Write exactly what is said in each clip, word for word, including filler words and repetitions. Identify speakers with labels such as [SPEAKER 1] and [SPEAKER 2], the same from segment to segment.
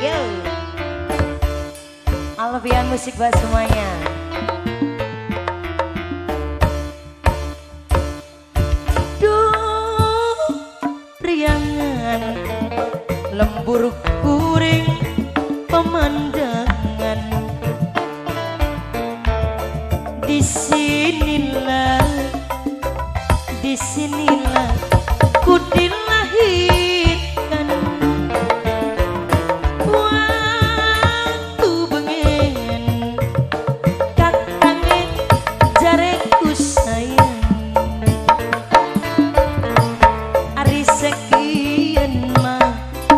[SPEAKER 1] Yo, Alfian musik buat semuanya. Duh, priangan lembur kuring pemandangan. Disinilah, disinilah ku dilahirkan. Waktu bengen kakange jareku sayang. Ari sekian mah,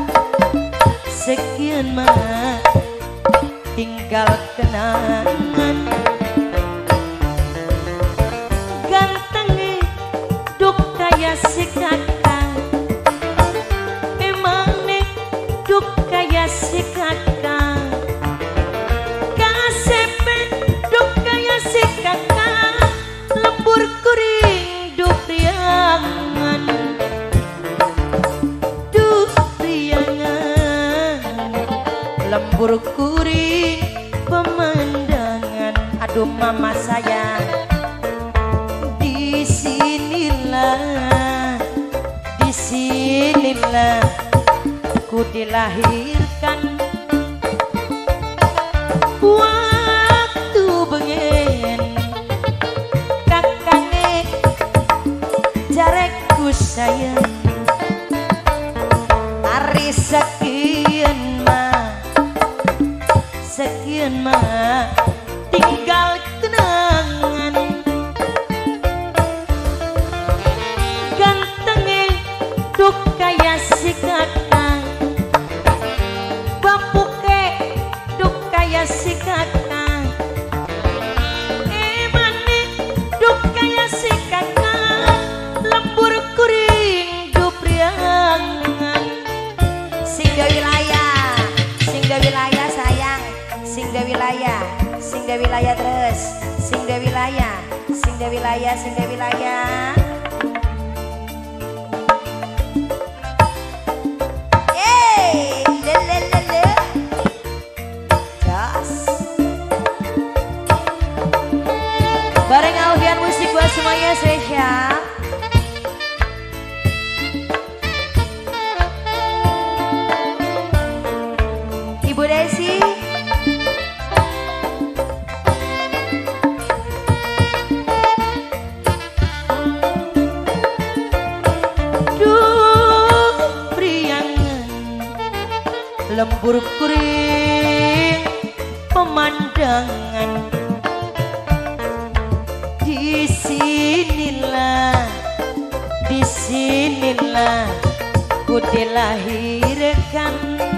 [SPEAKER 1] sekian mah tinggal kenangan. Gantengnya duk kaya si kakak, emangnya duk kaya si kakak. Kasepe duk kaya si kakak, lembur kuring duk riangan. Duk riangan lembur kuring pemandangan. Aduh mama sayang, disinilah, disinilah ku dilahirkan. Waktu bengen kakange jareku sayang. Ari sekian mah, sekian mah tinggal kenangan. Gantengnya duk kaya si kakak, bapuke duk kaya si kakak. Emane duk kaya si kakak, lembur kuring duk riangan. Singga wilayah, singga wilayah sayang, singga wilayah, singga wilayah terus, singga wilayah, singga wilayah, singga wilayah. Yeay, lelelele, jas. Bareng Alfian musik buat semuanya spesial. Ibu Desi, duh priangan lembur kuring pemandangan. Disinilah, disinilah ku dilahirkan.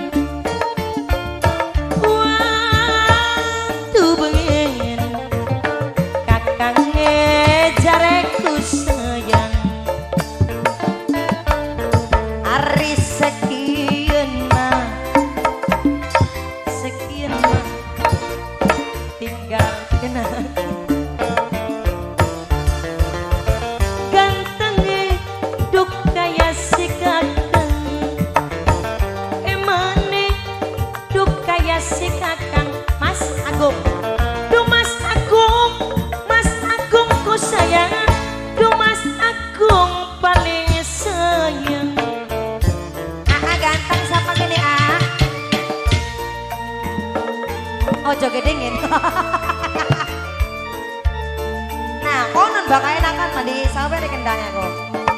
[SPEAKER 1] Waktu bengen kakange jareku sayang. Ari sekian mah, sekian mah tinggal kenangan. Gantengnya duk kaya si kakak, emane duk kaya si kakak. Mas Agung, duh Mas Agung, Mas Agung ku sayang. Duh Mas Agung paling sayang. Aa ganteng sama gini ah. Ojo gedengin. Nah, konon bakal enakan mandi sampai di kendangnya kok.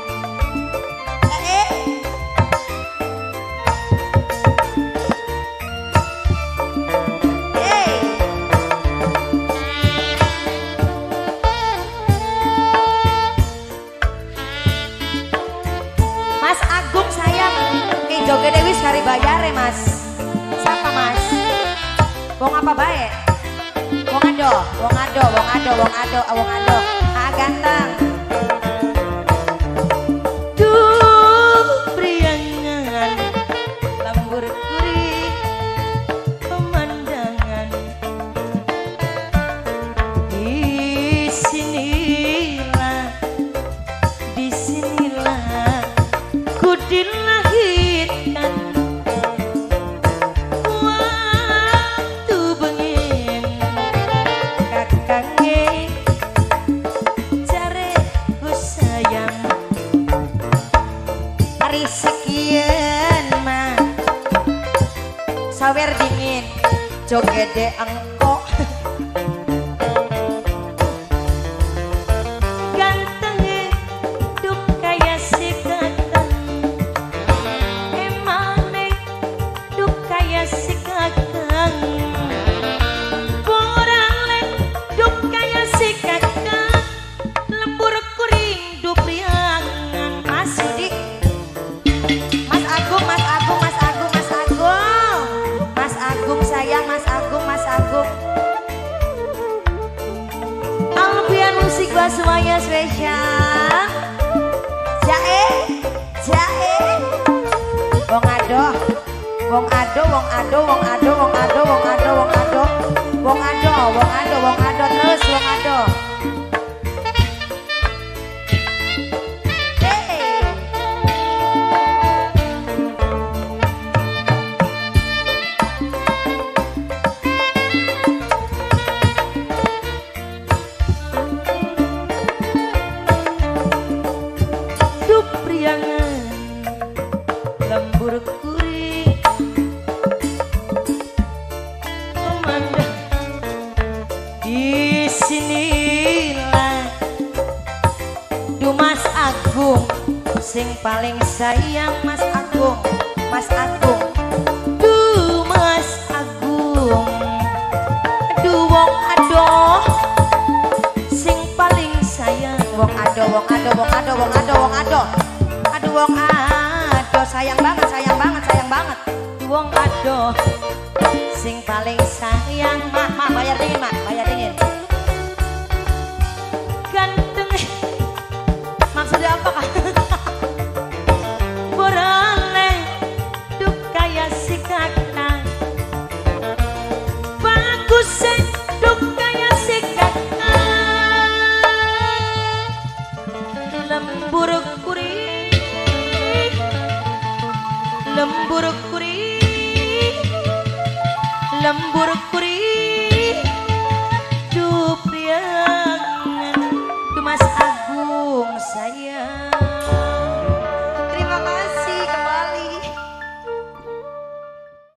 [SPEAKER 1] Eh, eh. Mas Agung sayang, kayak joget Dewi sekali bayar ya mas. Siapa mas? Wong apa baik? Wong ado, wong ado, wong ado, wong ado, wong ado. Ah ganteng. Duh priangan lembur kuring pemandangan. Disinilah, disinilah ku dilahirkan. kali sekian mah sawer dingin jogede engkok ganteng duk kaya si kakang emane duk kaya si kakang borale duk kaya si kakang lembur kuring duk riang Mas Dik Mas Agung Mas Agung Mas Agung Mas Agung Mas Agung sayang Mas Agung Mas Agung Alfian musik buat semuanya spesial jae jae wong ado wong ado wong ado wong ado wong ado wong ado wong ado wong ado wong ado wong ado terus wong ado lembur kuring memandang di sinilah du Mas Agung sing paling sayang Mas Agung Mas Agung du Mas Agung du wong ado sing paling sayang wong ado wong ado wong ado wong ado wong ado aduh wong ado sayang banget sayang banget sayang banget wong ado sing paling sayang mak mak bayar dingin mak bayar dingin